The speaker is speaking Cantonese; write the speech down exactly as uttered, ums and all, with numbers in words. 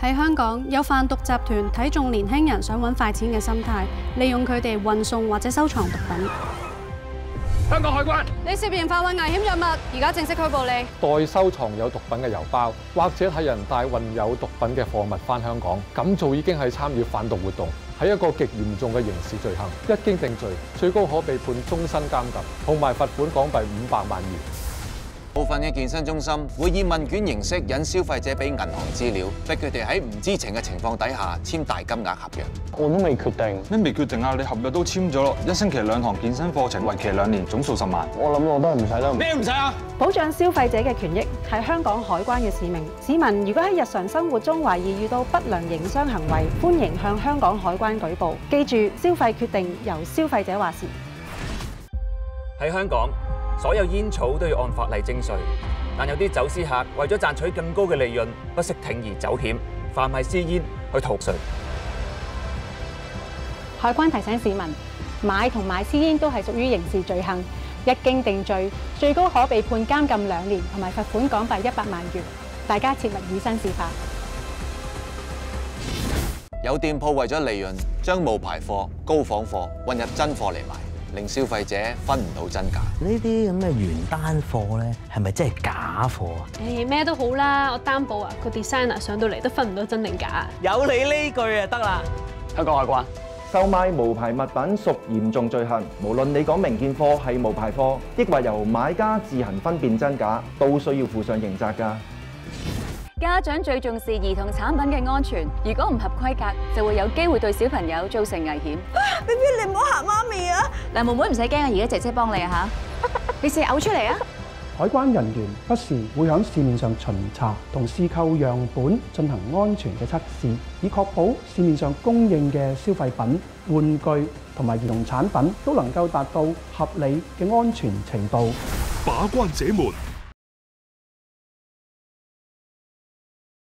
喺香港有販毒集團睇中年輕人想揾快錢嘅心態，利用佢哋運送或者收藏毒品。 香港海關， 你涉嫌販運危險藥物，而家正式拘捕你。 代收藏有毒品嘅郵包，或者睇人帶運有毒品嘅貨物返香港，咁做已經係參與販毒活動，係一個極嚴重嘅刑事罪行。一經定罪，最高可被判終身監禁，同埋罰款港幣五百萬元。 部分嘅健身中心會以問卷形式引消費者俾銀行資料，逼佢哋喺唔知情嘅情況底下簽大金額合約。 我都未決定， 你未決定啊？你合約都簽咗咯，一星期兩堂健身課程，為期兩年，總數十萬。 我諗我都係唔使啦。 咩唔使啊？ 保障消費者嘅權益係香港海關嘅使命。市民如果喺日常生活中懷疑遇到不良營商行為，歡迎向香港海關舉報。記住，消費決定由消費者話事。 喺香港，所有煙草都要按法例徵稅，但有啲走私客為咗賺取更高嘅利潤，不惜鋌而走險，販賣私煙去逃稅。 海關提醒市民，買同賣私煙都係屬於刑事罪行，一經定罪，最高可被判監禁兩年，同埋罰款港幣一百萬元。大家切勿以身試法。 有店鋪為咗利潤，將冒牌貨、高仿貨混入真貨嚟賣，令消費者分唔到真假。 呢啲咁嘅原單貨咧，係咪真係假貨啊？ 誒，咩都好啦，我擔保啊，個 designer 上到嚟都分唔到真定假。 有你呢句啊，得啦！ 香港海關， 售賣無牌物品屬嚴重罪行，無論你講明件貨係無牌貨，抑或由買家自行分辨真假，都需要負上刑責㗎。 家長最重視兒童產品嘅安全，如果唔合規格，就會有機會對小朋友造成危險。 B B， 你唔好嚇媽咪啊！ 嗱，妹妹唔使驚啊，而家姐姐幫你啊嚇。你試嘔出嚟啊！ 海關人員不時會喺市面上巡查同試購樣本，進行安全嘅測試，以確保市面上供應嘅消費品、玩具同埋兒童產品都能夠達到合理嘅安全程度。 把關者們